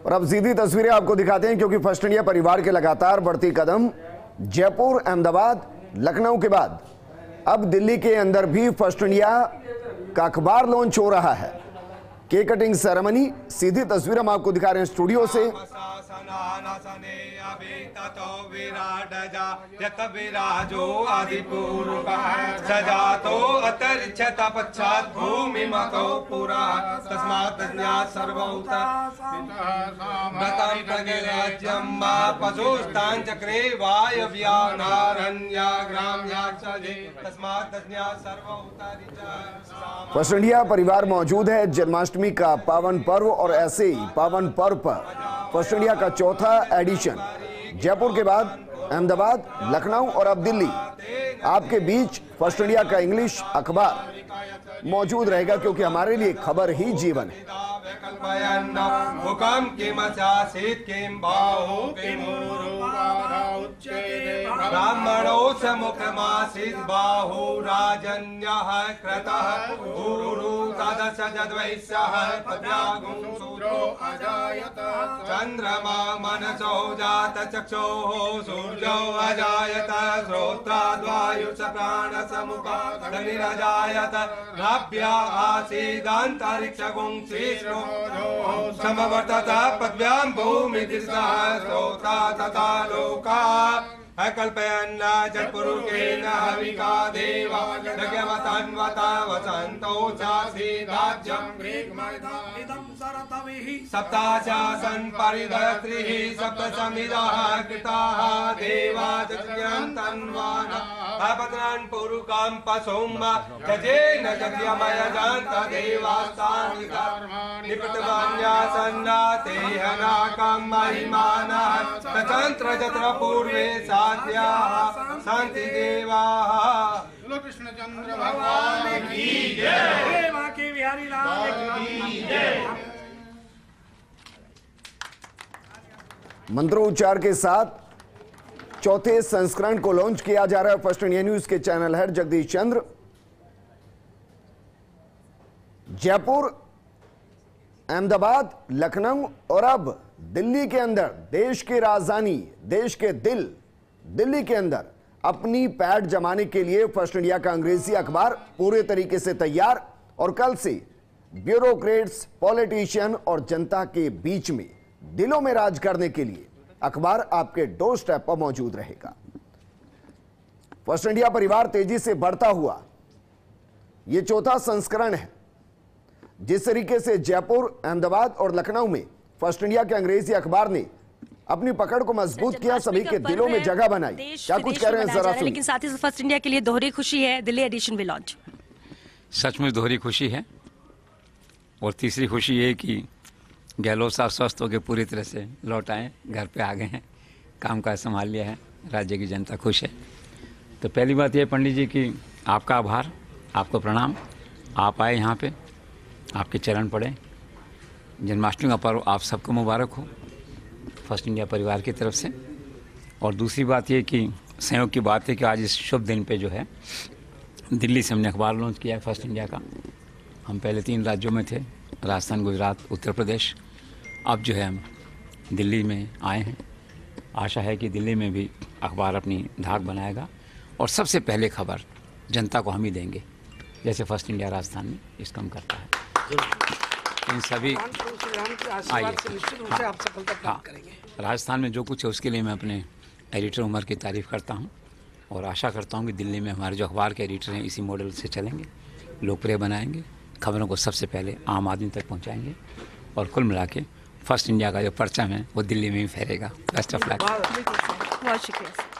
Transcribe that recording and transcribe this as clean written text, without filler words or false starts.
और अब सीधी तस्वीरें आपको दिखाते हैं, क्योंकि फर्स्ट इंडिया परिवार के लगातार बढ़ती कदम। जयपुर, अहमदाबाद, लखनऊ के बाद अब दिल्ली के अंदर भी फर्स्ट इंडिया का अखबार लॉन्च हो रहा है। केक कटिंग सेरेमनी, सीधी तस्वीर हम आपको दिखा रहे हैं स्टूडियो से। फर्स्ट इंडिया परिवार मौजूद है जन्माष्टमी का पावन पर्व, और ऐसे ही पावन पर्व पर फर्स्ट इंडिया का चौथा एडिशन जयपुर के बाद अहमदाबाद, लखनऊ और अब दिल्ली। आपके बीच फर्स्ट इंडिया का इंग्लिश अखबार मौजूद रहेगा, क्योंकि हमारे लिए खबर ही जीवन है। ब्राह्मणो समुखमासीत् बाहु राजन्यः क्रतः गुरुरु तदस जद्वैस्यः पद्यागुं सूर्यो अजायत चन्द्रमा मनसो जात चक्षोः सूर्यो अजायत श्रोत्राद्वायुष प्राणसमुखाग्निरजायत नाभ्या आसीदन्तरिक्षगुं श्रीष्णो समवर्तत पद्भ्यां भूमितिर्सः श्रोत्रा तथा लोका अकल्पयन् जत्पुरुषेण हविका देवा यज्ञवतन्वता वसन्तो चासीदाज्यं ग्रीग्मयदामिदं सरतविः सप्ताशासन् परिधत्रिः सप्तसमिदः कृताः देवा चतुर्यं तन्वानः अपत्रान् पुरुकां पशुं जजेन जग्यमयजान्त देवास्तान्विता निपतवान्यासन्ना तेहनाकं महिमानः ततन्त्र जत्र पूर्वे शांति देवा। कृष्ण चंद्र भगवान की जय, मां के बिहारी लाल की जय। मंत्रोच्चार के साथ चौथे संस्करण को लॉन्च किया जा रहा है। फर्स्ट इंडिया न्यूज के चैनल हेड जगदीश चंद्र। जयपुर, अहमदाबाद, लखनऊ और अब दिल्ली के अंदर, देश की राजधानी, देश के दिल दिल्ली के अंदर अपनी पैड जमाने के लिए फर्स्ट इंडिया का अंग्रेजी अखबार पूरे तरीके से तैयार। और कल से ब्यूरोक्रेट्स, पॉलिटिशियन और जनता के बीच में दिलों में राज करने के लिए अखबार आपके डोर स्टेप पर मौजूद रहेगा। फर्स्ट इंडिया परिवार तेजी से बढ़ता हुआ यह चौथा संस्करण है। जिस तरीके से जयपुर, अहमदाबाद और लखनऊ में फर्स्ट इंडिया के अंग्रेजी अखबार ने अपनी पकड़ को मजबूत किया, सभी के दिलों में जगह बनाई। क्या कुछ कह रहे हैं जरा सुनिए। लेकिन साथ ही फर्स्ट इंडिया के लिए दोहरी खुशी है, दिल्ली एडिशन भी लॉन्च। सचमुच दोहरी खुशी है। और तीसरी खुशी ये कि गहलोत साहब स्वस्थ होकर पूरी तरह से लौट आए, घर पे आ गए हैं, काम काज संभाल लिया है, राज्य की जनता खुश है। तो पहली बात यह पंडित जी कि आपका आभार, आपको प्रणाम। आप आए यहाँ पे, आपके चरण पड़े। जन्माष्टमी का पर्व आप सबको मुबारक हो फर्स्ट इंडिया परिवार की तरफ से। और दूसरी बात ये कि संयोग की बात है कि आज इस शुभ दिन पे जो है दिल्ली से हमने अखबार लॉन्च किया है फर्स्ट इंडिया का। हम पहले 3 राज्यों में थे, राजस्थान, गुजरात, उत्तर प्रदेश। अब जो है हम दिल्ली में आए हैं। आशा है कि दिल्ली में भी अखबार अपनी धाक बनाएगा और सबसे पहले खबर जनता को हम ही देंगे, जैसे फर्स्ट इंडिया राजस्थान में इस काम करता है। इन सभी राजस्थान में जो कुछ है उसके लिए मैं अपने एडिटर उमर की तारीफ़ करता हूं, और आशा करता हूं कि दिल्ली में हमारे जो अखबार के एडिटर हैं इसी मॉडल से चलेंगे, लोकप्रिय बनाएंगे, खबरों को सबसे पहले आम आदमी तक पहुंचाएंगे, और कुल मिला के फर्स्ट इंडिया का जो परचम है वो दिल्ली में ही फहरेगा। Best of luck. बहुत शुक्रिया।